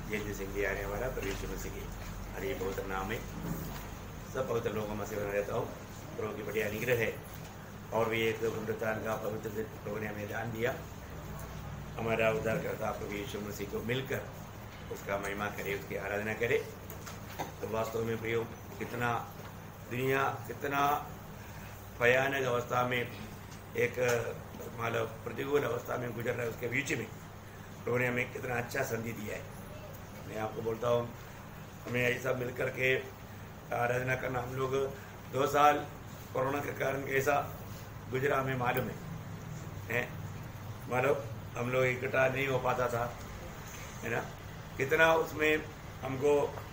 जल्दी से लिए आने वाला प्रभु यीशु मसीह की हरि पवित्र नाम है सब पवित्र लोगों में से बना रहता हूँ। प्रभु की बड़ी अनुग्रह है और भी एक पुनरुत्थान का पवित्र दिन प्रभु ने हमें दान दिया। हमारा उद्धारकर्ता प्रभु यीशु मसीह को मिलकर उसका महिमा करे, उसकी आराधना करे। तो वास्तव में प्रियो कितना दुनिया कितना भयानक अवस्था में एक मतलब प्रतिकूल अवस्था में गुजर रहा है, उसके बीच में प्रभु ने हमें कितना अच्छा संधि दिया है। मैं आपको बोलता हूँ हमें ऐसा मिल कर के आराधना करना, हम लोग 2 साल कोरोना के कारण कैसा गुजरा हमें मालूम है मालूम हम लोग इकट्ठा नहीं हो पाता था, है ना। कितना उसमें हमको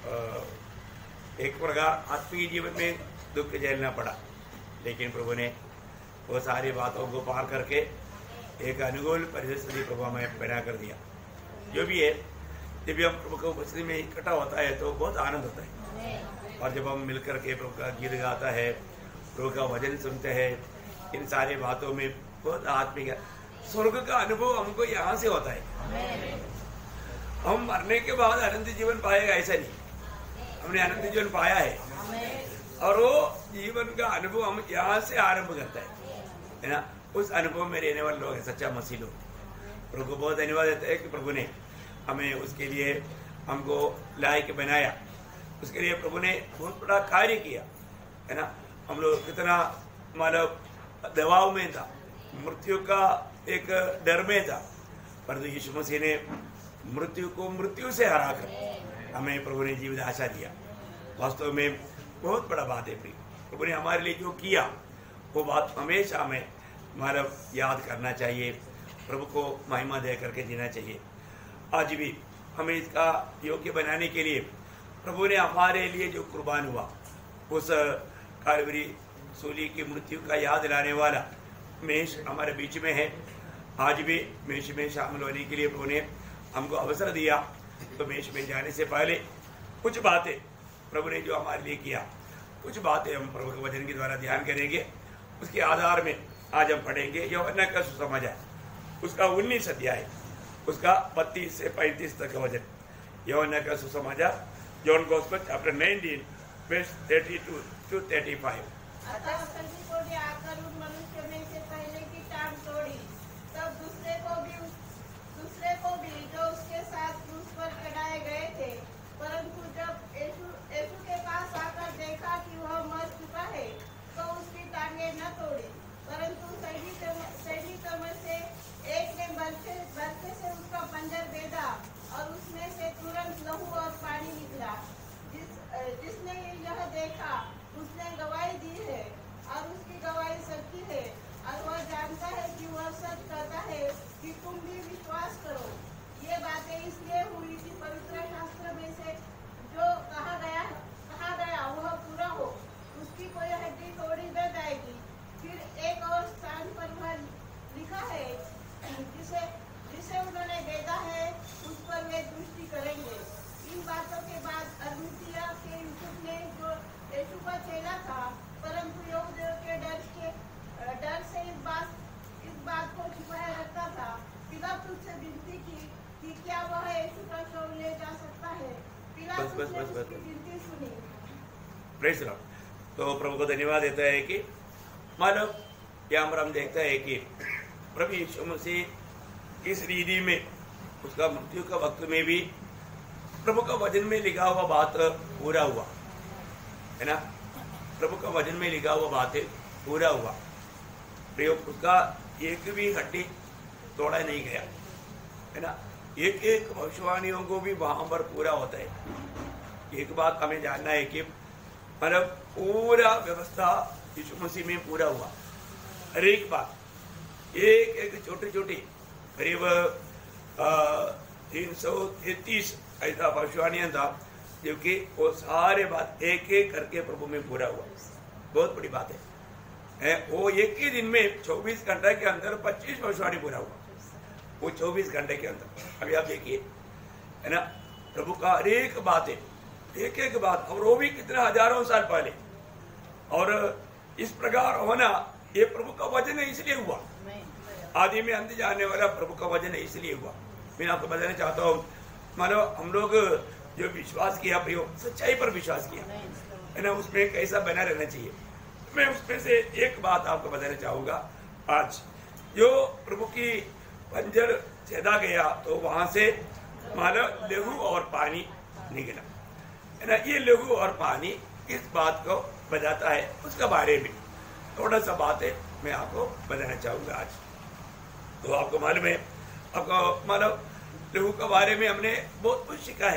एक प्रकार आत्मिक जीवन में दुख झेलना पड़ा, लेकिन प्रभु ने वो सारी बातों को पार करके एक अनुकूल परिस्थिति प्रभु हमें पैदा कर दिया। जो भी है, जब भी हम प्रभु को उपस्थिति में इकट्ठा होता है तो बहुत आनंद होता है। और जब हम मिलकर के प्रभु का गीत गाता है, प्रभु का वचन सुनते हैं, इन सारी बातों में बहुत आत्मिक स्वर्ग का अनुभव हमको यहाँ से होता है। हम मरने के बाद अनंत जीवन पाएगा ऐसा नहीं, हमने अनंत जीवन पाया है और वो जीवन का अनुभव हम यहाँ से आरंभ करता है ना। उस अनुभव में रहने वाले लोग हैं सच्चा मसीह लोग। प्रभु को बहुत धन्यवाद देते हैं कि प्रभु ने हमें उसके लिए हमको लायक बनाया, उसके लिए प्रभु ने बहुत बड़ा कार्य किया, है ना। हम लोग कितना मतलब दबाव में था, मृत्यु का एक डर में था, परंतु यीशु मसीह ने मृत्यु को मृत्यु से हराकर हमें प्रभु ने जीवित आशा दिया। वास्तव में बहुत बड़ा बात है प्रभु ने हमारे लिए जो किया वो बात हमेशा हमें हमारा याद करना चाहिए, प्रभु को महिमा दे करके जीना चाहिए। आज भी हमें इसका योग्य बनाने के लिए प्रभु ने हमारे लिए जो कुर्बान हुआ, उस कालवरी सूली की मृत्यु का याद दिलाने वाला मेष हमारे बीच में है। आज भी मेष में शामिल होने के लिए प्रभु ने हमको अवसर दिया। तो मेष में जाने से पहले कुछ बातें प्रभु ने जो हमारे लिए किया, कुछ बातें हम प्रभु के वचन के द्वारा ध्यान करेंगे। उसके आधार में आज हम पढ़ेंगे यूहन्ना का सुसमाचार, उसका 19 अध्याय, उसका 32 से 35 तक का वचन। यूहन्ना का सुसमाचार, John gospel chapter 19 verse 32 to 35। अतः संगी आकर उन मनुष्य में से पहले की टांग तोड़ी, तब दूसरे को भी जो उसके साथ क्रूस पर चढ़ाए गए थे। परंतु जब यीशु के पास आकर देखा कि वह मर चुका है, तो उसकी टांगें न तोड़ी, परंतु सैनिकों में से एक ने बरके से उसका पंजर बेधा और उसमें से तुरंत लहू और पानी निकला। जिसने यह देखा उसने गवाही दी है और उसकी गवाही सच्ची है, और वह जानता है कि वह सच कहता है कि तुम भी विश्वास करो। ये बातें इसलिए हुई कि पवित्र शास्त्र में से जो कहा गया वह पूरा हो, उसकी कोई हड्डी तोड़ी न जाएगी। फिर एक और स्थान पर वह लिखा है, जिसे उन्होंने बेधा है उस पर वे दृष्टि करेंगे। इन बातों के बाद अरिमथिया के यूसुफ ने, जो यीशु का चेला था, परंतु यहूदियों के डर से इस बात को छुपाए रखता था, पिलातुस से विनती की कि क्या वह यीशु का शव ले जा सकता है। पिलातुस ने उसकी विनती सुनी। Praise the lord. तो प्रभु को धन्यवाद देता है कि मानो यहाँ पर हम देखते हैं कि प्रभु यीशु मसीह इस रीति में उसका मृत्यु का वक्त में भी प्रभु का वचन में लिखा हुआ बात पूरा हुआ, है ना। प्रभु का वचन में लिखा हुआ बात पूरा हुआ। प्रयोग उसका एक भी हड्डी तोड़ा नहीं गया, है ना। एक एक भविष्यवाणियों को भी वहां पर पूरा होता है। एक बात हमें जानना है कि मतलब पूरा व्यवस्था यीशु मसीह में पूरा हुआ। हर एक बात एक एक छोटी छोटी करीब 333 ऐसा भविष्यवाणियां था, क्योंकि वो सारे बात एक एक करके प्रभु में पूरा हुआ। बहुत बड़ी बात है। वो एक ही दिन में 24 घंटे के अंदर 25 भविष्यवाणी पूरा हुआ, वो 24 घंटे के अंदर। अभी आप देखिए, है ना, प्रभु का हर एक बात है, एक एक बात, और वो भी कितने हजारों साल पहले। और इस प्रकार होना ये प्रभु का वचन है, इसलिए हुआ। आदि में अंत जाने वाला प्रभु का वचन है, इसलिए हुआ। मैं आपको बताना चाहता हूँ, मतलब हम लोग जो विश्वास किया प्रयोग सच्चाई पर विश्वास किया है ना, उसमें कैसा बना रहना चाहिए। मैं उसमें से एक बात आपको बताना चाहूंगा। आज जो प्रभु की पंजर छेदा गया तो वहां से मानो लहू और पानी निकला है ना। ये लहू और पानी इस बात को बताता है, उसके बारे में थोड़ा सा बात है मैं आपको बताना चाहूंगा आज। तो आपको मालूम है, आपको मालूम लहू के बारे में हमने बहुत कुछ सीखा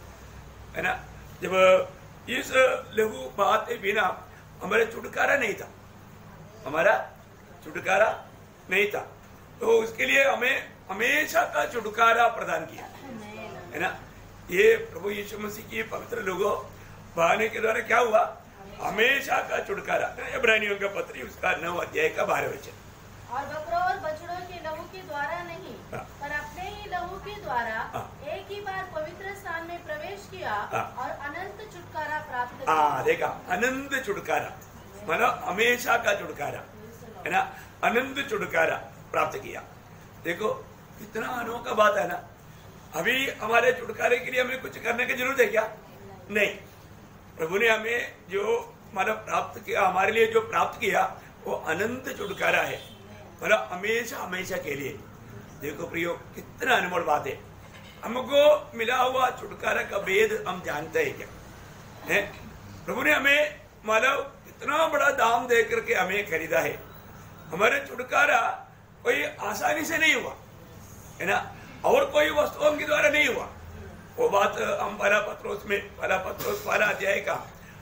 है ना। जब इस लहू बात के बिना हमारा छुटकारा नहीं था, हमारा छुटकारा नहीं था, तो उसके लिए हमें हमेशा का छुटकारा प्रदान किया है ना। ये प्रभु यीशु मसीह की पवित्र लहू बहाने के द्वारा क्या हुआ, हमेशा का छुटकारा। इब्रानियों का पत्री उसका 9 अध्याय का 12 वचन। और बकरों और बछड़ों के लहू के द्वारा नहीं, पर अपने ही लहू के द्वारा एक ही बार पवित्र स्थान में प्रवेश किया और अनंत छुटकारा प्राप्त किया। देखा, अनंत छुटकारा मतलब हमेशा का छुटकारा है ना, अनंत छुटकारा प्राप्त किया। देखो कितना अनोखा बात है ना। अभी हमारे छुटकारे के लिए हमें कुछ करने की जरूरत है क्या? नहीं। प्रभु ने हमें जो मतलब प्राप्त किया, हमारे लिए जो प्राप्त किया वो अनंत छुटकारा है, मतलब हमेशा हमेशा के लिए। देखो प्रियो, कितना अनमोल बात है। हमको मिला हुआ छुटकारा का भेद हम जानते हैं क्या है? प्रभु ने हमें मतलब इतना बड़ा दाम दे करके हमें खरीदा है। हमारे छुटकारा कोई आसानी से नहीं हुआ है ना, और कोई वस्तुओं के द्वारा नहीं हुआ। वो बात हम पहला पत्रोस पहला अध्याय का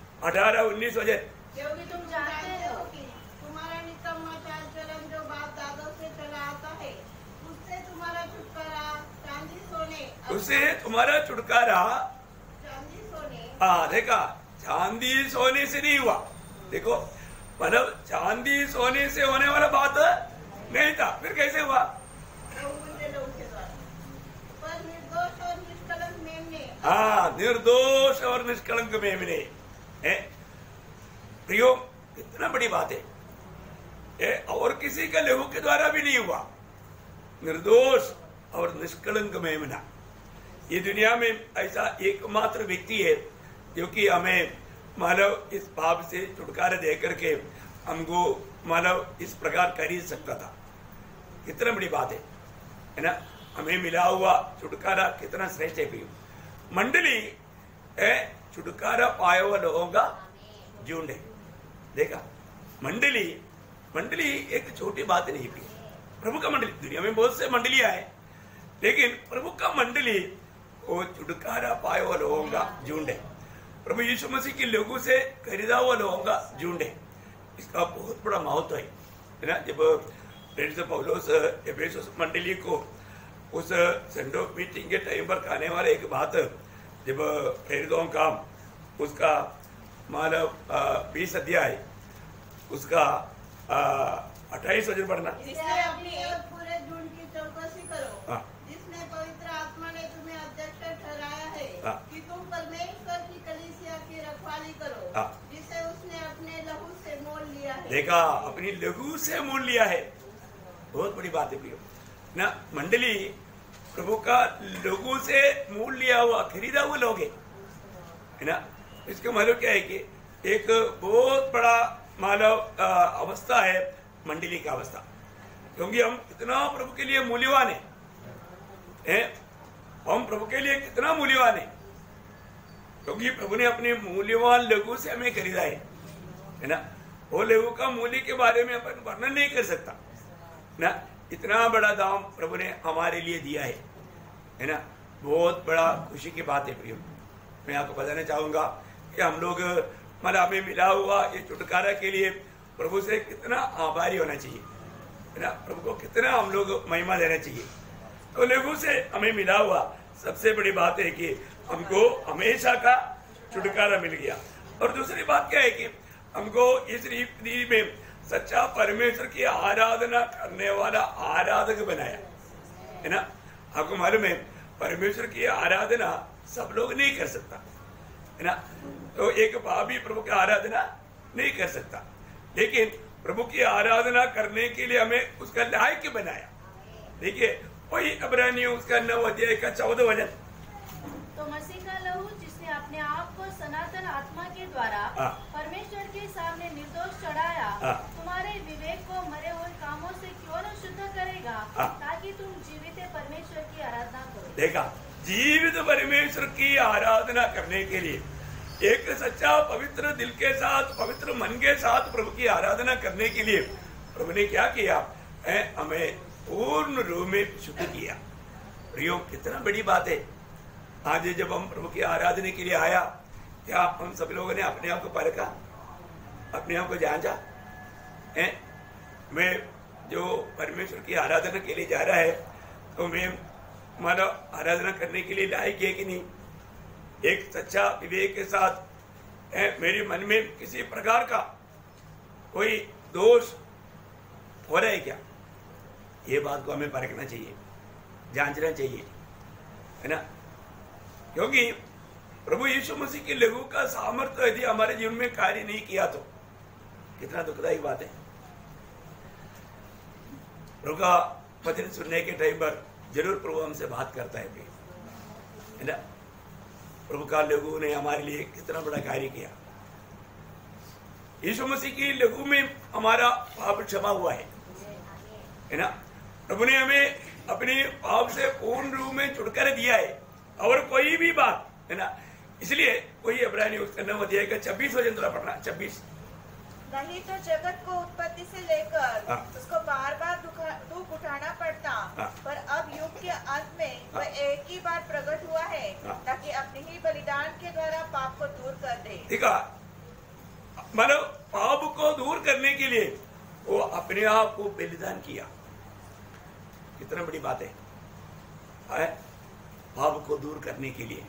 18-19 वचन। क्योंकि तुम जानते हो कि तुम्हारा निकम्मा चाल चलन जो बाप दादों से चला आता है, उससे तुम्हारा छुटकारा चांदी सोने उससे तुम्हारा छुटकारा चांदी सोने देखा, चांदी सोने से नहीं हुआ। देखो मतलब चांदी सोने से होने वाला बात नहीं था, फिर कैसे हुआ? बहुमूल्य लहू के द्वारा, पर निर्दोष और निष्कलंक मेमने। निर्दोष और निष्कलंक मेमने है। प्रियो, कितना बड़ी बात है। और किसी का लहू के द्वारा भी नहीं हुआ, निर्दोष और निष्कलंक मेमना। ये दुनिया में ऐसा एकमात्र व्यक्ति है जो कि हमें मानव इस पाप से छुटकारा दे करके हमको मानव इस प्रकार खरीद सकता था। कितना बड़ी बात है ना। हमें मिला हुआ छुटकारा कितना श्रेष्ठ है प्रियो। मंडली छुटकारा पाए हुआ लोगों का झुंड है। देखा, मंडली एक छोटी बात नहीं थी। प्रभु का मंडली, दुनिया में बहुत से मंडलियां हैं, लेकिन प्रभु का मंडली वो छुटकारा पाए हुआ लोगों का झुंड है। प्रभु यीशु मसीह के लोगों से खरीदा हुआ लोगों का झुंड है। इसका बहुत बड़ा महत्व है ना। जब प्रेरित पौलुस एफेसुस मंडली को उस सेंड ऑफ मीटिंग के टाइम पर कहने वाले एक बात, जब प्रेरितों का उसका मानव 20 अध्याय उसका 28 वचन पढ़ना। इसलिए अपनी और पूरे झुंड की चौकसी करो, जिसमें पवित्र आत्मा ने तुम्हें अध्यक्ष ठहराया है कि तुम परमेश्वर की कलीसिया की रखवाली करो, जिसे उसने अपने लहू से मोल लिया है। देखा, अपनी लहू से मोल लिया है। बहुत बड़ी बात है प्रियो ना। मंडली प्रभु का लहू से मोल लिया हुआ, खरीदा हुआ लोग है ना। इसका मतलब क्या है कि एक बहुत बड़ा मानव अवस्था है मंडली का अवस्था, क्योंकि हम कितना प्रभु के लिए मूल्यवान है। हम प्रभु के लिए कितना मूल्यवान है, क्योंकि प्रभु ने अपने मूल्यवान लहू से हमें खरीदा है ना। वो लहू का मूल्य के बारे में अपन वर्णन नहीं कर सकता ना। इतना बड़ा दाम प्रभु ने हमारे लिए दिया है ना। बहुत बड़ा खुशी की बात है प्रियो। मैं आपको बताना चाहूंगा कि हम लोग मतलब हमें मिला हुआ ये छुटकारा के लिए प्रभु से कितना आभारी होना चाहिए है ना। प्रभु को कितना हम लोग महिमा देना चाहिए। तो लहू से हमें मिला हुआ सबसे बड़ी बात है कि हमको हमेशा का छुटकारा मिल गया। और दूसरी बात क्या है कि हमको इस रीति में सच्चा परमेश्वर की आराधना करने वाला आराधक बनाया है ना। आपको मालूम है, परमेश्वर की आराधना सब लोग नहीं कर सकता है ना। तो एक पापी प्रभु की आराधना नहीं कर सकता, लेकिन प्रभु की आराधना करने के लिए हमें उसका लायक बनाया। देखिए वही इब्रानियों उसका 9 अध्याय का 14 वचन। तो मसीह का लहू जिसने अपने आप को सनातन आत्मा के द्वारा परमेश्वर के सामने निर्दोष चढ़ाया, तुम्हारे विवेक को मरे हुए कामों से क्यों न शुद्ध करेगा, ताकि तुम जीवित परमेश्वर की आराधना करो। देखा, जीवित परमेश्वर की आराधना करने के लिए, एक सच्चा पवित्र दिल के साथ, पवित्र मन के साथ प्रभु की आराधना करने के लिए प्रभु ने क्या किया? हमें पूर्ण रूप में शुद्ध किया। प्रियो, कितना बड़ी बात है। आज जब हम प्रभु की आराधना के लिए आया, क्या हम सब लोगों ने अपने आप को परखा, अपने आप को जांचा? मैं जो परमेश्वर की आराधना के लिए जा रहा है, तो मैं मानो आराधना करने के लिए लायक है कि नहीं? एक सच्चा विवेक के साथ मेरे मन में किसी प्रकार का कोई दोष हो रहा है क्या? ये बात को हमें परखना चाहिए, जांचना चाहिए, है ना? क्योंकि प्रभु यीशु मसीह के लहू का सामर्थ्य यदि हमारे जीवन में कार्य नहीं किया तो कितना दुखदायी बात है। प्रभु का वचन सुनने के टाइम पर जरूर प्रभु हमसे बात करता है ना? प्रभु का लहू ने हमारे लिए कितना बड़ा कार्य किया। यीशु मसीह की लहू में हमारा पाप क्षमा हुआ है ना? प्रभु ने हमें अपने पाप से पूर्ण रूप में छुटकारा दिया है। और कोई भी बात, है ना, इसलिए कोई इब्रानी उसका 9 अध्याय का 26 वचन थोड़ा पढ़ना। 26 नहीं तो जगत को उत्पत्ति से लेकर उसको बार बार दुख उठाना पड़ता, पर अब युग के अंत में वह एक ही बार प्रकट हुआ है, ताकि अपने ही बलिदान के द्वारा पाप को दूर कर दे। ठीक है, मतलब पाप को दूर करने के लिए वो अपने आप को बलिदान किया। कितना बड़ी बात है, पाप को दूर करने के लिए।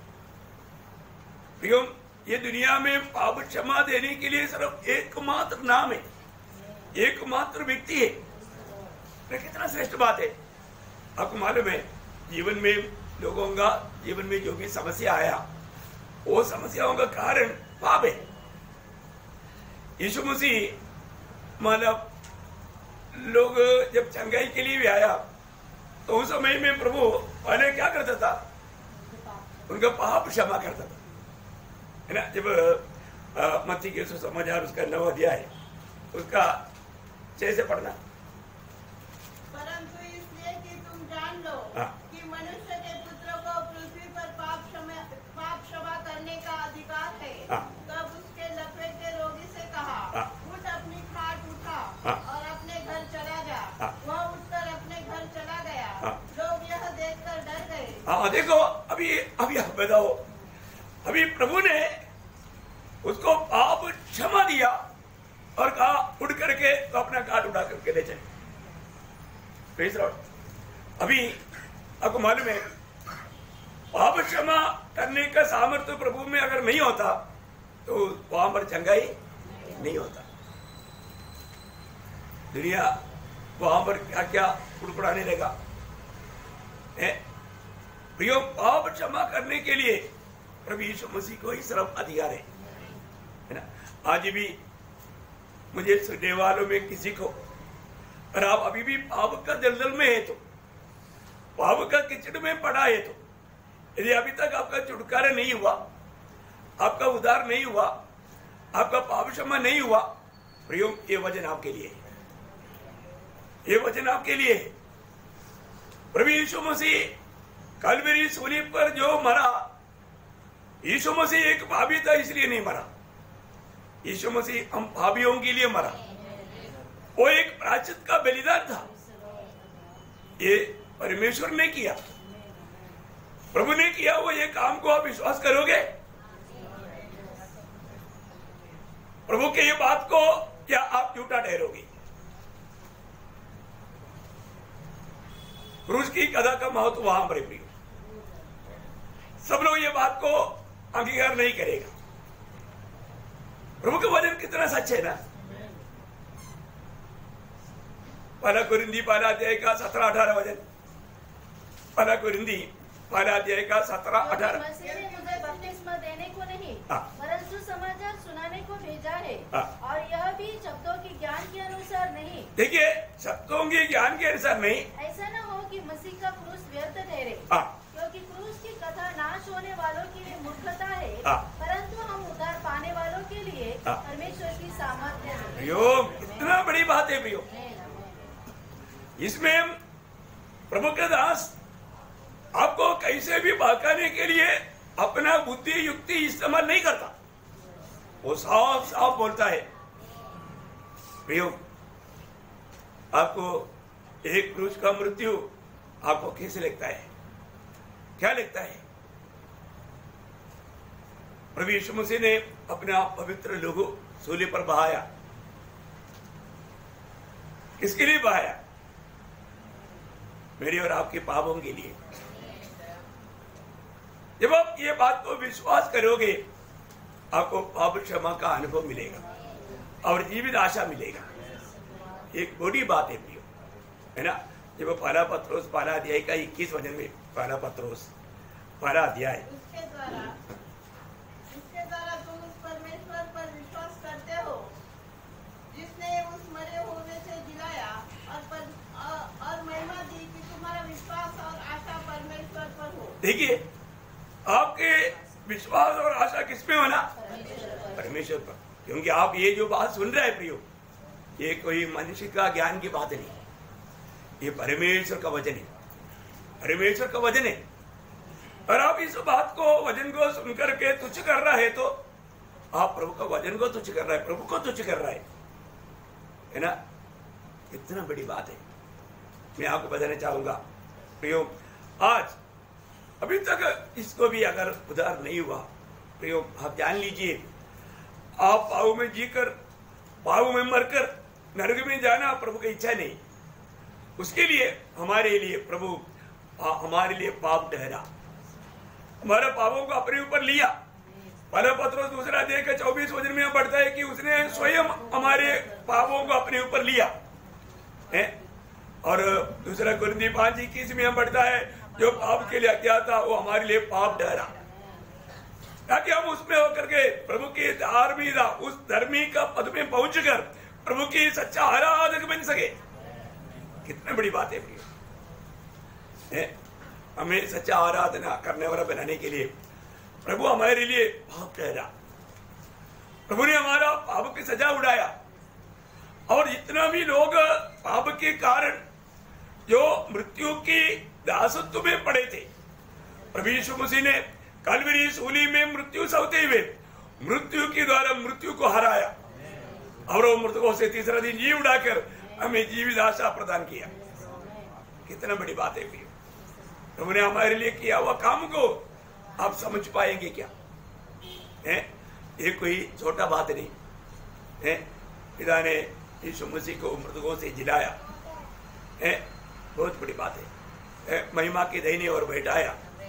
ये दुनिया में पाप क्षमा देने के लिए सिर्फ एकमात्र नाम है, एकमात्र व्यक्ति है। कितना श्रेष्ठ बात है। आपको मालूम है, जीवन में लोगों का जीवन में जो भी समस्या आया, वो समस्याओं का कारण पाप है। यीशु मसीह मतलब लोग जब चंगाई के लिए भी आया, तो उस समय में प्रभु पहले क्या करता था? उनका पाप क्षमा करता था, है ना? जब मत्ती के सुसमाचार उसका 9 अध्याय उसका 6 से पढ़ना। परंतु इसलिए कि तुम जान लो कि मनुष्य के पुत्र को पृथ्वी पर पाप क्षमा करने का अधिकार है, तब उसके लपेटे रोगी से कहा, उठ अपनी खाट उठा और अपने घर चला जा। वह उठकर अपने घर चला गया। लोग यह देखकर डर गए। देखो, अभी आप बताओ, अभी प्रभु ने उसको पाप क्षमा दिया और कहा उठ करके तो अपना खाट उठा करके ले चले। अभी आपको मालूम है, पाप क्षमा करने का सामर्थ्य प्रभु में अगर नहीं होता तो वहां पर चंगाई नहीं होता। दुनिया वहां पर क्या क्या उड़पड़ाने लगा। प्रियो, पाप क्षमा करने के लिए प्रभु यीशु मसीह को ही सिर्फ अधिकार है ना? आज भी मुझे सुनने वालों में किसी को, और आप अभी भी पाप का दलदल में है, तो पाप का कीचड़ में पड़ा है, तो यदि अभी तक आपका छुटकारा नहीं हुआ, आपका उद्धार नहीं हुआ, आपका पाप क्षमा नहीं हुआ, प्रियो, ये वचन आपके लिए है, ये वचन आपके लिए है। प्रभु यीशु मसीह कलवरी सूली पर जो मरा, यीशु मसीह एक पापी था इसलिए नहीं मरा। यीशु मसीह हम पापियों के लिए मरा। वो एक प्रायश्चित का बलिदान था। ये परमेश्वर ने किया, प्रभु ने किया। वो ये काम को आप विश्वास करोगे? प्रभु के ये बात को क्या आप झूठा ठहरोगे? क्रूस की कथा का महत्व वहां पर प्रिय, सब लोग ये बात को अंगीकार नहीं करेगा। प्रभु का वचन कितना सच है ना। पहला कुरिन्दी पहला अध्याय का 17-18 वचन, पहला कुरिन्दी पहला अध्याय का 17-18। मसीह ने मुझे बपतिस्मा देने को नहीं परंतु समाचार सुनाने को भेजा है, और यह भी शब्दों के ज्ञान के अनुसार नहीं। देखिए, शब्दों के ज्ञान के अनुसार नहीं, ऐसा न हो कि मसीह का क्रूस व्यर्थ ठहरे, क्योंकि क्रूस की कथा नाश होने वालों के लिए मूर्खता है, हाँ। परंतु हम उद्धार पाने वालों के लिए हाँ। परमेश्वर की सामर्थ्य है। प्रियो, कितना बड़ी बात है प्रियो। इसमें प्रभु के दास आपको कैसे भी बहकाने के लिए अपना बुद्धि युक्ति इस्तेमाल नहीं करता, वो साफ साफ बोलता है। प्रियो, आपको एक क्रूस का मृत्यु आपको कैसे लगता है? क्या लगता है? प्रभु यीशु मसीह ने अपना पवित्र लहू सूली पर बहाया। किसके लिए बहाया? मेरी और आपके पापों के लिए। जब आप ये बात को विश्वास करोगे, आपको पाप क्षमा का अनुभव मिलेगा और जीवित आशा मिलेगा। एक बड़ी बात है प्रियो, है ना। जब पहला पत्रोस पहला अध्याय का 21 वचन में, पहला पत्रोस पहला अध्याय, उसके द्वारा तुम उस परमेश्वर पर विश्वास करते हो जिसने उस मरे हुए से जिलाया और महिमा दी कि तुम्हारा विश्वास और आशा परमेश्वर पर हो। देखिए, आपके विश्वास और आशा किसमें होना? परमेश्वर पर। क्योंकि आप ये जो बात सुन रहे हैं प्रियो, ये कोई मनुष्य का ज्ञान की बात नहीं, ये परमेश्वर का वचन है, परमेश्वर का वचन है। और आप इस बात को, वचन को सुनकर के तुच्छ कर रहा है, तो आप प्रभु का वचन को तुच्छ कर रहा है, प्रभु को तुच्छ कर रहा है ना। इतना बड़ी बात है। मैं आपको बताना चाहूंगा प्रियो, आज अभी तक इसको भी अगर उद्धार नहीं हुआ प्रियो, आप जान लीजिए, आप पाप में जीकर, पाप में मरकर नरक में जाना प्रभु की इच्छा नहीं। उसके लिए हमारे लिए प्रभु हमारे लिए पाप ठहरा, हमारे पापों को अपने ऊपर लिया। पहला पत्रोस दूसरा अध्याय का 24 वचन में पढ़ता है कि उसने स्वयं हमारे पापों को अपने ऊपर लिया है। और दूसरा कुरिन्थी 5:21 में पढ़ता है, जो पाप के लिए अज्ञात था वो हमारे लिए पाप ठहरा, ताकि हम उसमें होकर के प्रभु की धार्मिकता, उस धर्मी का पद में पहुंचकर प्रभु की सच्चा आराधक बन सके। कितनी बड़ी बात है प्रिय। हमें सच्चा आराधना करने वाला बनाने के लिए प्रभु हमारे लिए पाप ठहरा। प्रभु ने हमारा पाप की सजा उड़ाया। और जितना भी लोग पाप के कारण जो मृत्यु की दासत्व में पड़े थे, प्रभु यीशु मसीह ने कलवरी सूली में मृत्यु सौते हुए मृत्यु के द्वारा मृत्यु को हराया और वो मृतकों से तीसरा दिन जी उड़ाकर हमें जीवित आशा प्रदान किया। कितना बड़ी बात है प्रिय। प्रभु ने हमारे लिए किया हुआ काम को आप समझ पाएंगे क्या? है ये कोई छोटा बात नहीं है। पिता ने यीशु मसीह को मृतकों से जिलाया है, बहुत बड़ी बात है। महिमा के दाहिने और बैठाया,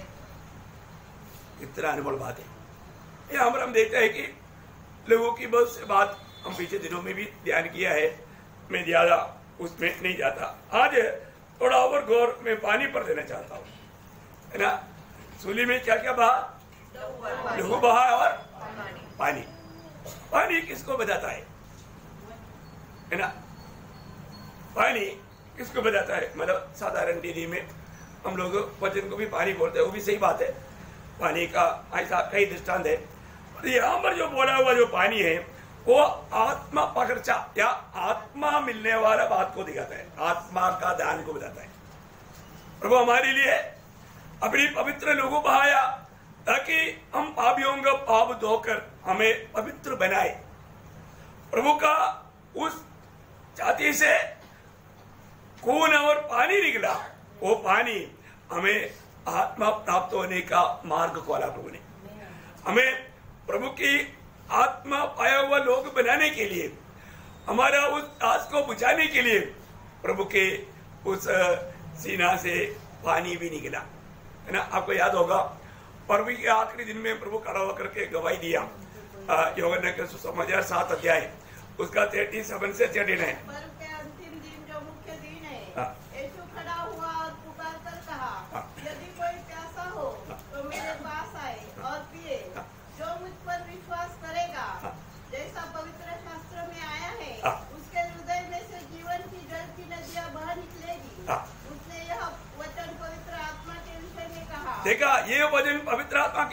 कितना अनमोल बात है। यहाँ पर हम देखते हैं कि लोगों की बहुत सी बात हम पिछले दिनों में भी ध्यान किया है, मैं ज्यादा उसमें नहीं जाता। आज थोड़ा और गौर में पानी पर देना चाहता हूँ, है ना। सूली में क्या क्या बहा? लहू बहा और पानी। पानी किसको बताता है ना? पानी किसको बताता है? मतलब साधारण दीदी में हम लोग वचन को भी पानी बोलते हैं, वो भी सही बात है। पानी का ऐसा कई दृष्टांत है। यहाँ पर जो बोला हुआ जो पानी है वो आत्मा पकड़चा या आत्मा मिलने वाला बात को दिखाता है, आत्मा का दान को बताता है। प्रभु हमारे लिए अपनी पवित्र लहू बहाया ताकि हम पापियों का पाप धोकर हमें पवित्र बनाए। प्रभु का उस छाती से खून और पानी निकला, वो पानी हमें आत्मा प्राप्त होने का मार्ग खोला। प्रभु ने हमें प्रभु की आत्मा पाया हुआ लोग बनाने के लिए, हमारा उस आस को बुझाने के लिए प्रभु के उस सीना से पानी भी निकला, है ना। आपको याद होगा प्रभु के आखिरी दिन में प्रभु खड़ा होकर के गवाही दिया। यूहन्ना के सुसमाचार 7 अध्याय उसका 37 से 39 है। पर्व के अंतिम दिन जो मुख्य दिन है, यीशु खड़ा हुआ और पुकार कर कहा, यदि कोई प्यासा हो तो मेरे पास आए और पिए। जो मुझ पर विश्वास करेगा, जैसा पवित्र शास्त्र में आया है, उसके हृदय में से जीवन की जल की नदियां बह निकलेगी। उसने यह वचन पवित्र आत्मा के विषय में कहा। देखा, ये वचन पवित्र आत्मा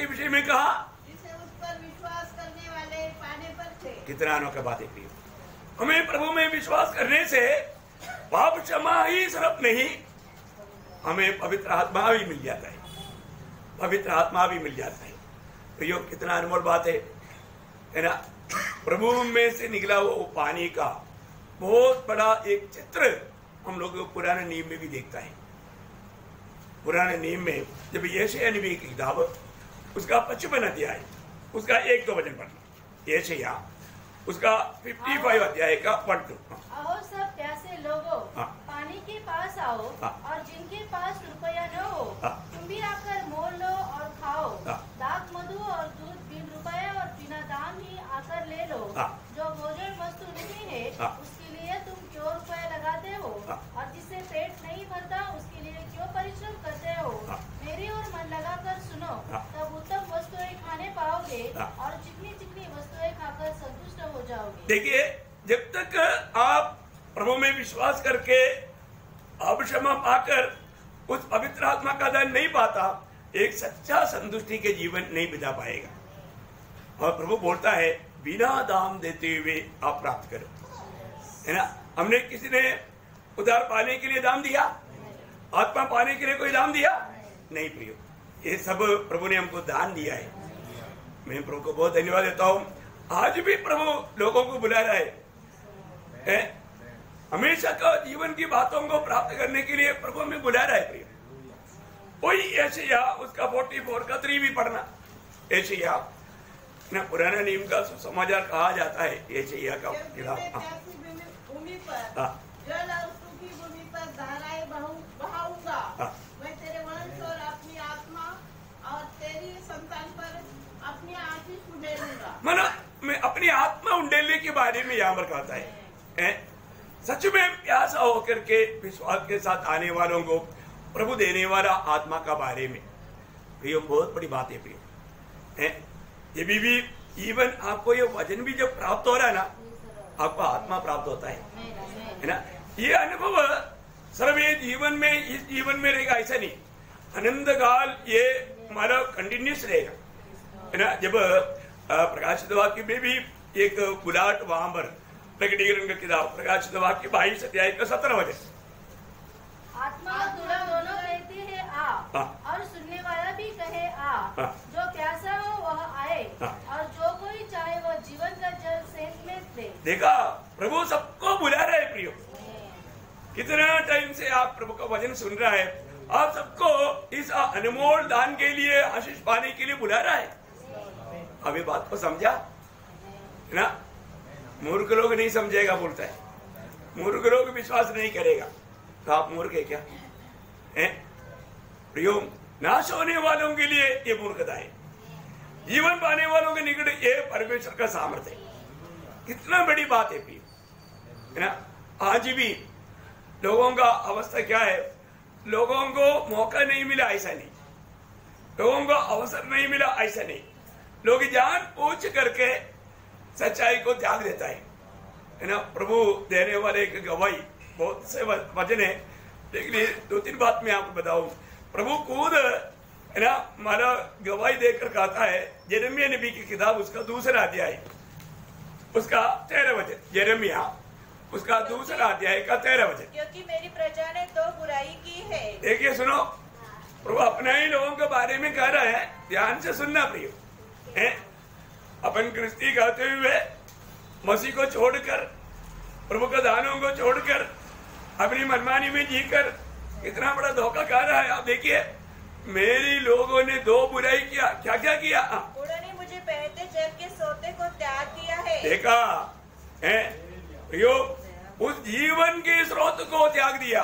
के विषय में कहा, जिसे उस पर विश्वास करने वाले पाने पर थे। कितना अनोखा बात है प्रिय। हमें प्रभु में विश्वास करने से पाप क्षमा ही सिर्फ नहीं, हमें पवित्र आत्मा भी मिल जाता है, पवित्र आत्मा भी मिल जाता है। तो ये कितना अनमोल बात है ना। प्रभु में से निकला वो पानी का बहुत बड़ा एक चित्र हम लोग पुराने नियम में भी देखता है। पुराने नियम में जब यशायाह नबी की किताब उसका 55 अध्याय उसका 1-2 वचन पढ़ना। यशायाह उसका 55 अध्याय का 1-2। आओ सब प्यासे लोगों, पानी के पास आओ, और जिनके पास रुपया न हो तुम भी आकर मोल लो और खाओ। दाख मधु और दूध बिन रुपया और बिना दाम ही आकर ले लो। जो भोजन वस्तु नहीं है उसके लिए तुम क्यों रुपया लगाते हो, और जिससे पेट नहीं भरता उसके लिए क्यों परिश्रम करते हो। मेरी ओर मन लगाकर सुनो, तब उत्तम वस्तुएं खाने पाओगे और चिकनी चिकनी वस्तुएं खाकर संतुष्ट हो जाओगे। देखिए, जब तक आप प्रभु में विश्वास करके पाप क्षमा पाकर उस पवित्र आत्मा का दान नहीं पाता, एक सच्चा संतुष्टि के जीवन नहीं बिता पाएगा। और प्रभु बोलता है बिना दाम देते हुए आप प्राप्त करो, है ना। हमने किसी ने उधार पाने के लिए दाम दिया, आत्मा पाने के लिए कोई दाम दिया नहीं प्रियो। ये सब प्रभु ने हमको दान दिया है। मैं प्रभु को बहुत धन्यवाद देता हूँ। आज भी प्रभु लोगों को बुला रहा है, हमेशा का जीवन की बातों को प्राप्त करने के लिए प्रभु हमें बुला रहा है प्रिय। कोई यशायाह उसका 44 का 3 भी पढ़ना। यशायाह ना पुराना नियम का समाचार कहा जाता है यशायाह का किताब। भूमि पर जल और सूखी भूमि पर धाराएं बहाऊंगा। मैं तेरे वंश और अपनी आत्मा और तेरी संतान पर अपनी आशीष उंडेलूंगा। माना मैं अपनी आत्मा उंडेलने के बारे में यहाँ पर कहता है। सच में प्यासा होकर के विश्वास के साथ आने वालों को प्रभु देने वाला आत्मा का बारे में प्रिय बहुत बड़ी बात है प्रिय। ये भी इवन आपको ये वचन भी जब प्राप्त हो रहा है ना, आपको आत्मा प्राप्त होता है ना। ये अनुभव सर्व जीवन में इस जीवन में रहेगा ऐसा नहीं, अनंत काल ये हमारा कंटिन्यूस रहेगा, है ना। जब प्रकाशित वाक्य में भी एक बुलाहट वहां पर प्रकटीकरण का किताब प्रकाशित वाक्य 22 अध्याय का 17 वचन। आत्मा दोनों कहते हैं आ, और सुनने वाला भी कहे आ। जो प्यासा हो वह आए, और जो कोई चाहे वह जीवन का जल सेंध में दे। देखा, प्रभु सबको बुला रहा है प्रियो। कितना टाइम से आप प्रभु का वचन सुन रहा है, आप सबको इस अनमोल दान के लिए आशीष पाने के लिए बुला रहा है। अभी बात को समझा है ना। मूर्ख लोग नहीं समझेगा बोलता है, मूर्ख लोग विश्वास नहीं करेगा, तो आप मूर्ख है क्या है प्रियो। नाश होने वालों के लिए ये मूर्खता है, जीवन पाने वालों के निकट ये परमेश्वर का सामर्थ्य है। कितना बड़ी बात है प्रियो, है ना। आज भी लोगों का अवस्था क्या है, लोगों को मौका नहीं मिला ऐसा नहीं, लोगों को अवसर नहीं मिला ऐसा नहीं, लोग जान पूछ करके सच्चाई को त्याग देता है ना। प्रभु देने वाले एक गवाही बहुत से वचन है, लेकिन 2-3 बात मैं आपको बताऊं। प्रभु खुद है ना हमारा गवाही देकर कहता है, यिर्मयाह नबी की किताब उसका 2रा अध्याय उसका 13 वचन। यिर्मयाह उसका 2रा अध्याय का 13 वचन। क्योंकि मेरी प्रजा ने तो बुराई की है। देखिए सुनो, प्रभु अपने ही लोगों के बारे में कह रहा है, ध्यान से सुनना प्रियो। अपन क्रिस्ती कहते हुए मसीह को छोड़कर, प्रभु के दानों को छोड़कर, अपनी मनमानी में जीकर कितना बड़ा धोखा खा रहा है। आप देखिए, मेरी लोगों ने 2 बुराई किया, क्या क्या किया। उन्होंने मुझे बहते जल के सोते को त्याग किया है। देखा है प्रियो, उस जीवन के स्रोत को त्याग दिया।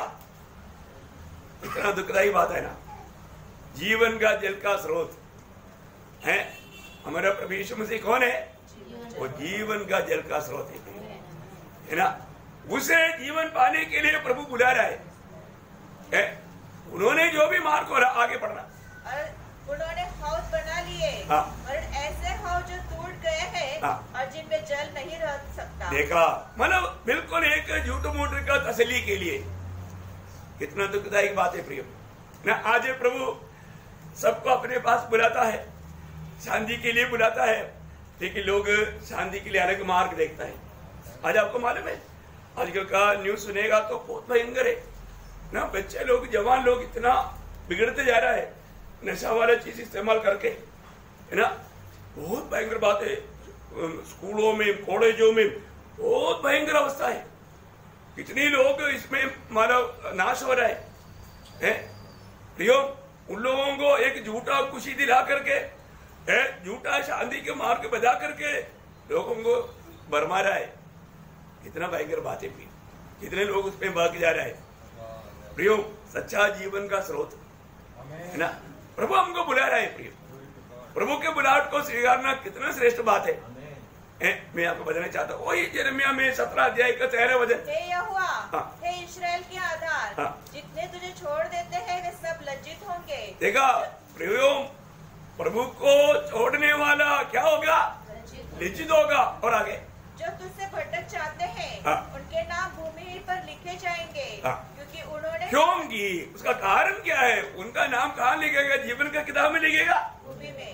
इतना दुखदाई बात है ना। जीवन का जल का स्रोत है हमारा प्रभु यीशु मसीह। कौन है वो? जीवन का जल का स्रोत है ना। उसे जीवन पाने के लिए प्रभु बुला रहा है। उन्होंने जो भी मार्ग खोला, आगे बढ़ना। और उन्होंने हौद बना लिए, और ऐसे हौद जो टूट गए हैं और जिनमें जल नहीं रह सकता। देखा, मतलब बिल्कुल एक झूठ मूठ का तसल्ली के लिए। कितना दुखदायक बात है प्रियो ना। आज प्रभु सबको अपने पास बुलाता है, शांति के लिए बुलाता है, लेकिन लोग शांति के लिए अलग मार्ग देखता है। आज आपको मालूम है, आजकल का न्यूज सुनेगा तो बहुत भयंकर है ना। बच्चे लोग, जवान लोग इतना बिगड़ते जा रहा है नशा वाला चीज इस्तेमाल करके, है ना। बहुत भयंकर बात है। स्कूलों में, कॉलेजों में बहुत भयंकर अवस्था है। कितने लोग इसमें मानव नाश हो रहा है। प्रियो, उन लोगों को एक झूठा खुशी दिला करके, झूठा शांति के मार्ग बजा करके लोगों को भरमा रहा है। कितना भयंकर बात है। कितने लोग उसमें भाग जा रहा है। प्रियो, सच्चा जीवन का स्रोत है ना, प्रभु हमको बुला रहा है। प्रियो, प्रभु के बुलाहट को स्वीकारना कितना श्रेष्ठ बात है। मैं आपको बताना चाहता हूँ, वही यिर्मयाह में 17 अध्याय का 13 वचन। हे यहोवा, हे इस्राएल के आधार, जितने तुझे छोड़ देते हैं वे सब लज्जित होंगे। देखा प्रियो, प्रभु को छोड़ने वाला क्या होगा? लज्जित होगा। और आगे, जो तुझसे भटक जाते हैं उनके नाम भूमि पर लिखे जाएंगे, क्योंकि उन्होंने। क्योंकि उसका कारण क्या है? उनका नाम कहाँ लिखेगा? जीवन का किताब में लिखेगा? भूमि में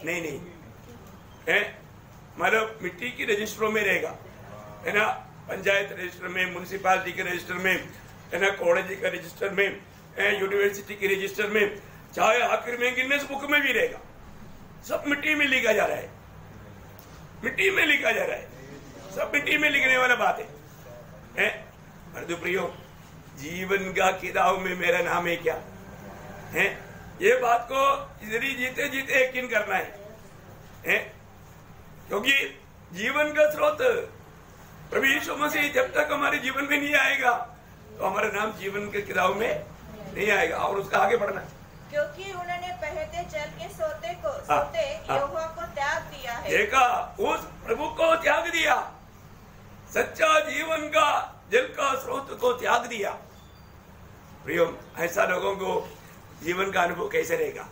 नहीं। मतलब मिट्टी की रजिस्टरों में रहेगा, है ना। पंचायत रजिस्टर में, म्युनिसिपालिटी के रजिस्टर में, है ना, कॉलेज का रजिस्टर में, यूनिवर्सिटी के रजिस्टर में, चाहे आखिर में गिनीज बुक में भी रहेगा। सब मिट्टी में लिखा जा रहा है, मिट्टी में लिखा जा रहा है। सब मिट्टी में लिखने वाला बात है। मर्दु प्रियो, जीवन का किताब में मेरा नाम है क्या है? ये बात को जिंदगी जीते जीते यकीन करना है। क्योंकि जीवन का स्रोत प्रभु यीशु मसीह जब तक हमारे जीवन में नहीं आएगा तो हमारा नाम जीवन के किताब में नहीं आएगा। और उसका आगे बढ़ना, क्योंकि उन्होंने बहते जल के सोते यहोवा को त्याग दिया है। देखा, उस प्रभु को त्याग दिया, सच्चा जीवन का जल का स्रोत को त्याग दिया। प्रियो, ऐसा लोगों को जीवन का अनुभव कैसे रहेगा?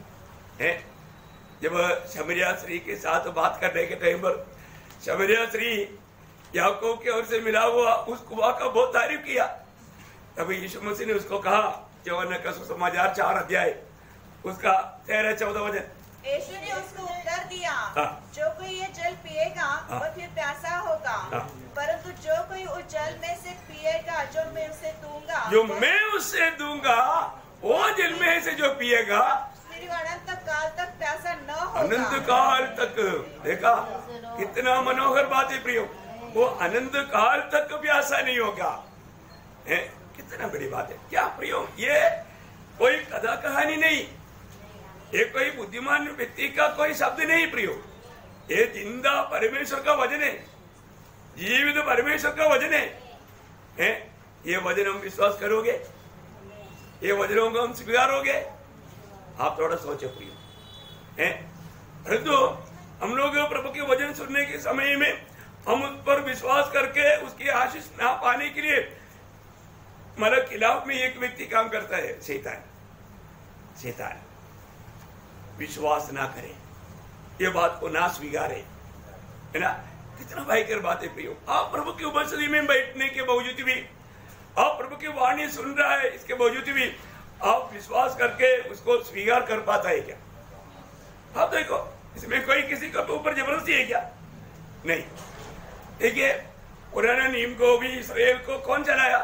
जब शमरिया स्त्री के साथ बात करने के टाइम पर शमरिया स्त्री याकूब की ओर से मिला हुआ उस कुआं का बहुत तारीफ किया। तभी यीशु मसीह ने उसको कहा, यूहन्ना का सुसमाचार 4 अध्याय उसका 13-14 वचन। यीशु ने उसको उत्तर दिया, जो कोई ये जल पिएगा वह फिर प्यासा होगा, परंतु जो कोई उस जल में से पिएगा जो मैं उसे दूंगा, वो जल में से जो पिएगा अनंत काल तक प्यासा न होगा। अनंत काल तक। देखा, कितना मनोहर बात है प्रियो, वो अनंत काल तक प्यासा नहीं होगा। कितना बड़ी बात है। क्या प्रियो, ये कोई कथा कहानी नहीं, ये कोई बुद्धिमान व्यक्ति का कोई शब्द नहीं प्रियो, ये जिंदा परमेश्वर का वचन है, जीवित परमेश्वर का वचन है। ये वचन हम विश्वास करोगे? ये वचनों को हम स्वीकारोगे? आप थोड़ा सोचो प्रियो। परंतु हम लोग प्रभु के वचन सुनने के समय में हम उस पर विश्वास करके उसकी आशीष ना पाने के लिए हमारे खिलाफ में एक व्यक्ति काम करता है, शैतान। विश्वास ना करे, ये बात को ना स्वीकारे, है ना। कितना भयंकर बात है प्रियो। आप प्रभु की उपस्थिति में बैठने के बावजूद भी, आप प्रभु की वाणी सुन रहा है, इसके बावजूद भी आप विश्वास करके उसको स्वीकार कर पाता है क्या? आप देखो, इसमें कोई किसी के ऊपर जबरदस्ती है क्या? नहीं। देखिए, पुराने नियम को भी इस्राएल को कौन चलाया?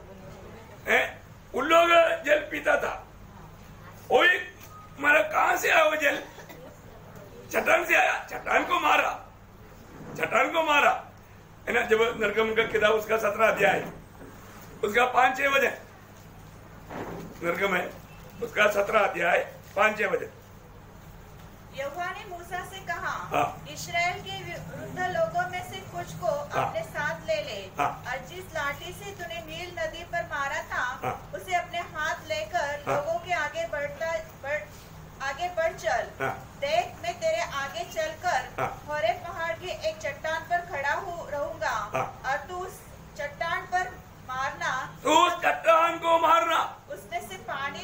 उन लोग जल पीता था, वही मारा। कहां से आया वो जल? चट्टान से आया, चट्टान को मारा, है ना। जब नरगम का किताब उसका 17 अध्याय उसका 5-6 वचन, नरगम है उसका 17 अध्याय 5-6 वचन। यहोवा ने मूसा से कहा, इस्राएल के वृद्ध लोगों में से कुछ को अपने साथ ले ले, और जिस लाठी से तूने नील नदी पर मारा था उसे अपने हाथ लेकर लोगों के आगे बढ़ चल। देख, मैं तेरे आगे चलकर होरे पहाड़ के एक चट्टान पर खड़ा रहूंगा, और तू उस चट्टान पर मारना, चट्टान को मारना, उसमें से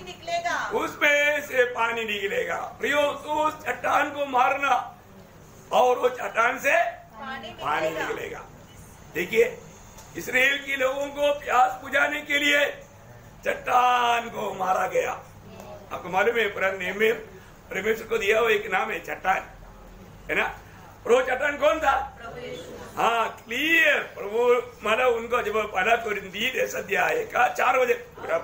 पानी निकलेगा। प्रियो, तू उस चट्टान को मारना और वो चट्टान से पानी निकलेगा। देखिए, इस्राएल के लोगों को प्यास बुझाने के लिए चट्टान को मारा गया। आपको मालूम है, पुराने नियम में परमेश्वर को दिया हुआ एक नाम है चट्टान। है ना। वो चट्टान कौन था? हाँ, क्लियर। प्रभु मतलब उनको जब पहला कोरिन्थी 10 अध्याय का 4 बजे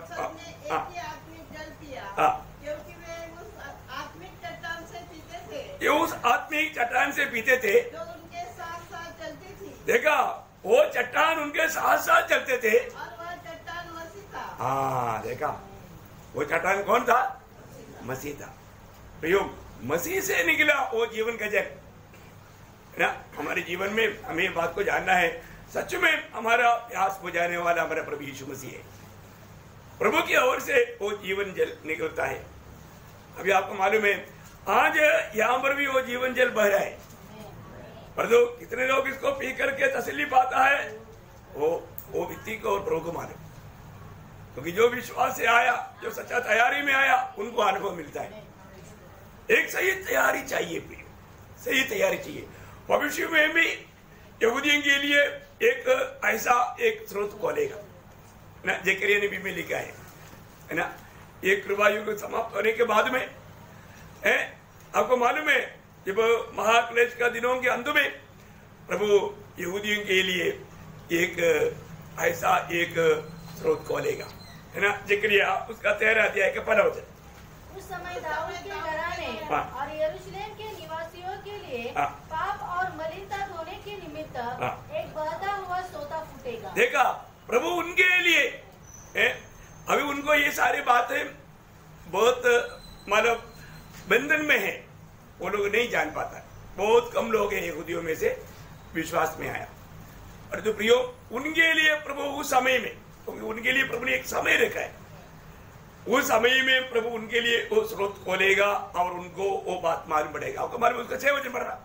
क्योंकि वे उस आत्मिक चट्टान से पीते थे, ये उस आत्मिक चट्टान से पीते थे जो उनके साथ साथ चलती थी। देखा, वो चट्टान उनके साथ साथ चलते थे और वह चट्टान मसीह था। हाँ, देखा, वो चट्टान कौन था? मसीह था। प्रयोग मसीह से निकला वो जीवन का जल ना। हमारे जीवन में हमें ये बात को जानना है, सच में हमारा प्यास बुझाने वाला हमारा प्रभु यीशु मसीह है। प्रभु की ओर से वो जीवन जल निकलता है। अभी आपको मालूम है, आज यहाँ पर भी वो जीवन जल बह रहा है, पर तो कितने लोग इसको पी करके तसल्ली पाता है, वो व्यक्ति को और प्रभु को मालूम। क्योंकि जो विश्वास से आया, जो सच्चा तैयारी में आया, उनको अनुभव मिलता है। एक सही तैयारी चाहिए प्रिय, सही तैयारी चाहिए। भविष्य में भी यहूदियों के लिए एक ऐसा एक स्रोत खोलेगा ना। जकरिया ने भी में लिखा है ना, एक कृपा युग समाप्त होने के बाद में है, आपको मालूम है, जब महाक्लेश का दिनों के अंत में प्रभु यहूदियों के लिए एक ऐसा एक स्रोत खोलेगा, है ना। जकरिया उसका 13 अध्याय का 1 वचन। उस समय दाऊद के घराने और यरूशलेम के निवासियों के लिए पाप और मलिनता धोने के निमित्त एक बहता हुआ सोता फूटेगा। देखा, प्रभु उनके लिए है। अभी उनको ये सारी बातें बहुत मतलब बंधन में है, वो लोग नहीं जान पाता। बहुत कम लोग हैं यहूदियों में से विश्वास में आया। और जो प्रियो, उनके लिए प्रभु उस समय में, क्योंकि उनके लिए प्रभु ने एक समय रखा है, उस समय में प्रभु उनके लिए वो स्रोत खोलेगा और उनको वो बात मालूम पड़ेगा। आपको मालूम, उसका 6 वचन पढ़ रहा।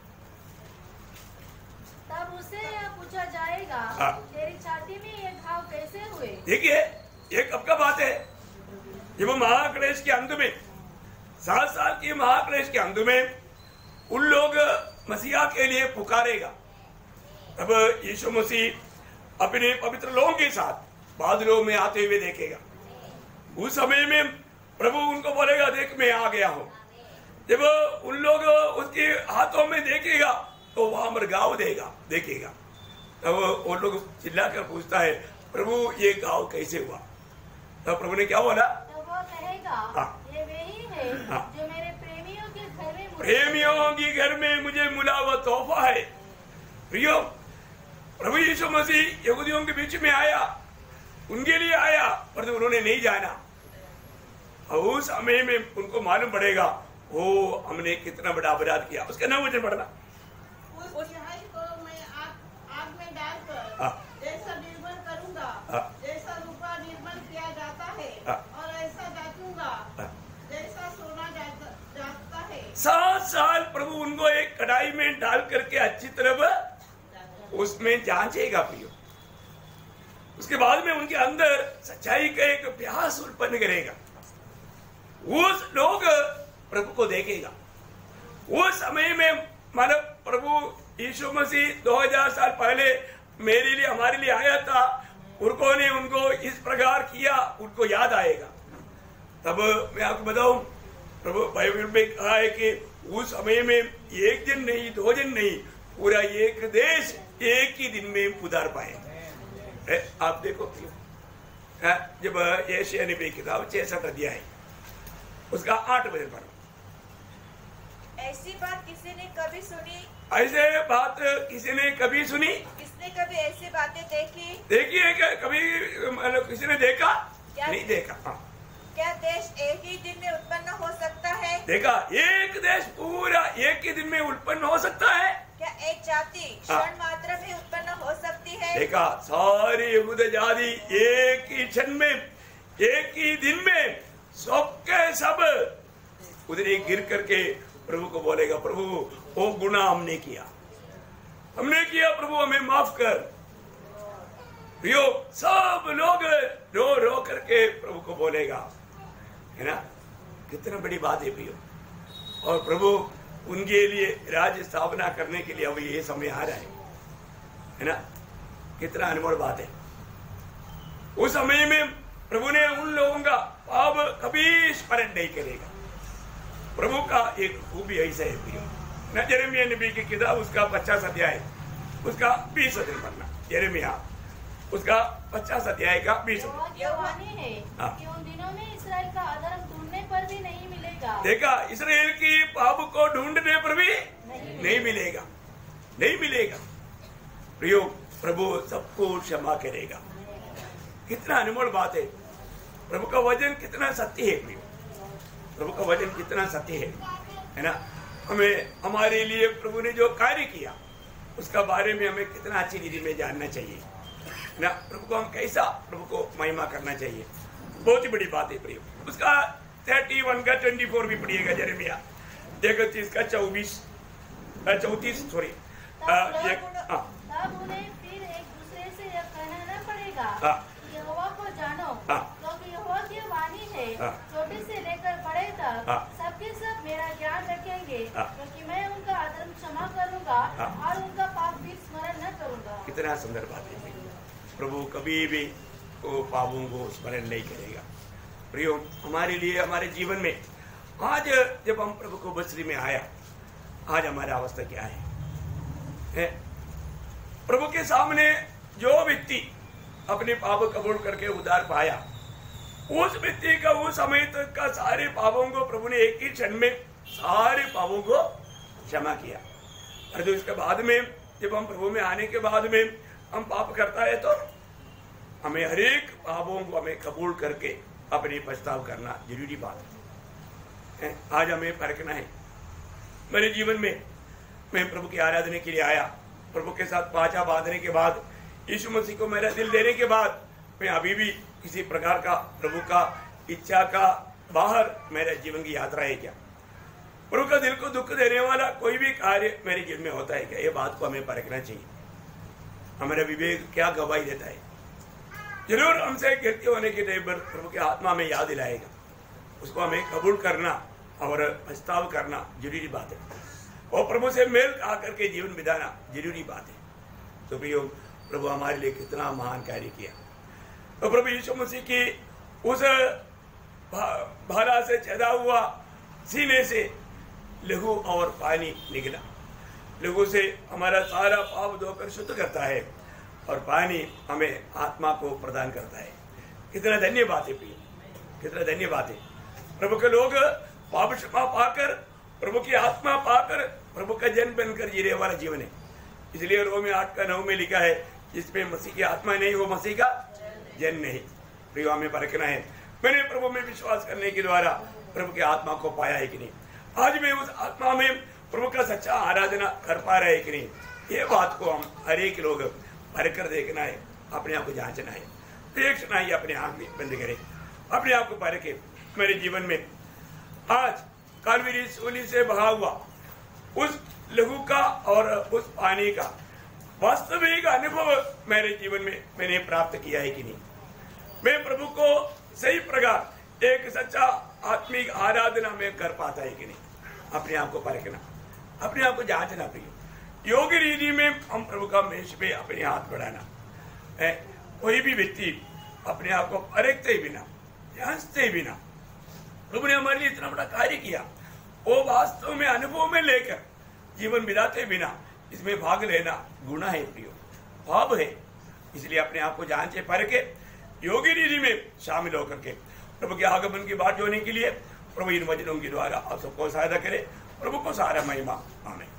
तब उससे यह पूछा जाएगा, तेरी छाती में ये घाव कैसे हुए? देखिए, ये कब का बात है? जब महाक्लेश के अंत में, 7 साल की महाक्लेश के अंत में उन लोग मसीहा के लिए पुकारेगा, तब यीशु मसीह अपने पवित्र लोगों के साथ बादलों में आते हुए देखेगा। उस समय में प्रभु उनको बोलेगा, देख मैं आ गया हूं। जब उन लोग उसके हाथों में देखेगा तो वहां पर गाँव देखेगा। तब वो लोग चिल्लाकर पूछता है, प्रभु ये गाँव कैसे हुआ? तब प्रभु ने क्या बोला? तो वो कहेगा, ये वही है जो मेरे प्रेमियों के घर में मुझे मिला हुआ तोहफा है। प्रियो, प्रभु यीशु मसीह यहूदियों के बीच में आया, उनके लिए आया, पर तो उन्होंने नहीं जाना। और उस समय में उनको मालूम पड़ेगा, ओ हमने कितना बड़ा अपराध किया। उसका 9 वचन पढ़ना। उस न्याय को मैं आग में डालकर जैसा निर्मल करूंगा, जैसा रूपा निर्मल किया जाता है, और ऐसा जांचूंगा जैसा सोना जाता है। 7 साल प्रभु उनको एक कढ़ाई में डाल करके अच्छी तरह उसमें जांचेगा प्रियो। उसके बाद में उनके अंदर सच्चाई का एक प्यास उत्पन्न करेगा। वो लोग प्रभु को देखेगा। वो समय में मतलब प्रभु यीशु मसीह 2000 साल पहले मेरे लिए, हमारे लिए आया था, उन्होंने उनको इस प्रकार किया, उनको याद आएगा। तब मैं आपको बताऊं, प्रभु बाइबल में कहा है कि उस समय में 1 दिन नहीं, 2 दिन नहीं, पूरा एक देश एक ही दिन में उधार पाए। आप देखो, जब यशायाह नबी की किताब 66 अध्याय उसका 8 वचन पढ़ो। ऐसी बात किसी ने कभी सुनी? ऐसे बात किसी ने कभी सुनी? किसने कभी ऐसी बातें देखी? देखिए, कभी मतलब किसी ने देखा? नहीं देखा। क्या देश एक ही दिन में उत्पन्न हो सकता है? देखा, एक देश पूरा एक ही दिन में उत्पन्न हो सकता है? क्या एक जाति क्षण मात्र में उत्पन्न हो सकती है? देखा, सारी यहूदा जाति एक ही क्षण में, एक ही दिन में सबके सब उधर गिर करके प्रभु को बोलेगा, प्रभु वो गुनाह हमने किया, प्रभु हमें माफ कर। प्रियो, सब लोग रो रो करके प्रभु को बोलेगा, है ना। कितना बड़ी बात है प्रियो। और प्रभु उनके लिए राज्य स्थापना करने के लिए अब ये समय आ रहा है ना। कितना अनमोल बात है। उस समय में प्रभु ने उन लोगों का पाप कभी स्मरण नहीं करेगा। प्रभु का एक खूबी ऐसा है प्रियो, न यिर्मयाह नबी की किताब उसका 50 अध्याय उसका 20 वचन पढ़ना। यिर्मयाह उसका 50 अध्याय का 20 वचन। यह वाणी है कि उन दिनों में इस्राएल का अधर्म ढूंढने पर भी नहीं मिलेगा। देखा, इसराइल की पाप को ढूंढने पर भी नहीं मिलेगा, नहीं मिलेगा। प्रियो, प्रभु सबको क्षमा करेगा। कितना अनमोल बात है। प्रभु का वचन कितना सत्य है प्रियो, प्रभु का वचन कितना सत्य है ना। हमें हमारे लिए प्रभु ने जो कार्य किया उसका बारे में हमें कितना अच्छी रीति में जानना चाहिए ना। प्रभु को हम कैसा प्रभु को महिमा करना चाहिए, बहुत ही बड़ी बात है प्रियो। उसका 31 का 24 भी पढ़िएगा। यिर्मयाह 31 का 34 सॉरी। तब उन्हें फिर एक दूसरे से यह कहना न पड़ेगा कि यहोवा को जानो, क्योंकि यहोवा की वाणी है छोटे से लेकर बड़े तक सबके सब मेरा ज्ञान रखेंगे, क्योंकि मैं उनका अधर्म क्षमा करूंगा और उनका पाप भी स्मरण न करूंगा। कितना सुंदर बात है। प्रभु कभी भी वो पापों को स्मरण नहीं करेगा। प्रियो, हमारे लिए हमारे जीवन में आज जब हम प्रभु को बस्ती में आया, आज हमारा अवस्था क्या है? प्रभु के सामने जो व्यक्ति अपने पाप कबूल करके उद्धार पाया, उस व्यक्ति का उस समय तक का सारे पापों को प्रभु ने एक ही क्षण में सारे पापों को क्षमा किया। और तो इसके बाद में जब हम प्रभु में आने के बाद में हम पाप करता है तो हमें हर एक पापों को हमें कबूल करके अपनी पछताव करना जरूरी बात है। आज हमें परखना है। मेरे जीवन में मैं प्रभु की आराधना के लिए आया, प्रभु के साथ पाचा बांधने के बाद, यीशु मसीह को मेरा दिल देने के बाद मैं अभी भी किसी प्रकार का प्रभु का इच्छा का बाहर मेरे जीवन की यात्रा है क्या? प्रभु का दिल को दुख देने वाला कोई भी कार्य मेरे जीवन में होता है क्या? ये बात को हमें परखना चाहिए। हमारा विवेक क्या गवाही देता है? जरूर हमसे गिरते होने के टाइम पर प्रभु की आत्मा में याद दिलाएगा, उसको हमें कबूल करना और पछताव करना जरूरी बात है, और प्रभु से मेल आकर के जीवन बिताना जरूरी बात है। तो प्रियो, प्रभु हमारे लिए कितना महान कार्य किया। तो प्रभु यीशु मसीह की उस भाला से छेदा हुआ सीने से लहू और पानी निकला। लहू से हमारा सारा पाप धोकर शुद्ध करता है और पानी हमें आत्मा को प्रदान करता है। कितना धन्य बात है प्रिय, कितना धन्य बात है। प्रभु के लोग पाप क्षमा पाकर, प्रभु की आत्मा पाकर, प्रभु का जन बनकर जीने वाला जीवन है। इसलिए रोमी 8 का 9 में लिखा है, जिसमें मसीह की आत्मा नहीं वो मसीह का जन नहीं। प्रिय, हमें परखना है, मैंने प्रभु में विश्वास करने के द्वारा प्रभु की आत्मा को पाया है कि नहीं? आज मैं उस आत्मा में प्रभु का सच्चा आराधना कर पा रहे हैं कि नहीं? ये बात को हम हर एक लोग परख कर देखना है, अपने आप को जांचना है, देखना है। अपने आंख में बंद करें, अपने आप को परखे। मेरे जीवन में आज कालवरी सूली से बहा हुआ उस लहू का और उस पानी का वास्तविक अनुभव मेरे जीवन में मैंने प्राप्त किया है कि नहीं? मैं प्रभु को सही प्रकार एक सच्चा आत्मिक आराधना में कर पाता है कि नहीं? अपने आप को परखना, अपने आप को जांचना। प्रिय, योग्य रीति में हम प्रभु का मेज पे अपने हाथ बढ़ाना है। कोई भी व्यक्ति अपने आप को परखते ही बिना, जांचते ही बिना, प्रभु ने हमारे लिए इतना बड़ा कार्य किया, वो वास्तव में अनुभव में लेकर जीवन बिताते बिना इसमें भाग लेना गुनाह है प्रियो, पाप है। इसलिए अपने आप को जांचे परखे योग्य रीति में शामिल होकर के प्रभु के आगमन की बात जोड़ने के लिए प्रभु इन वचनों के द्वारा आप सबको सहायता करे। प्रभु को सारा महिमा। आमीन।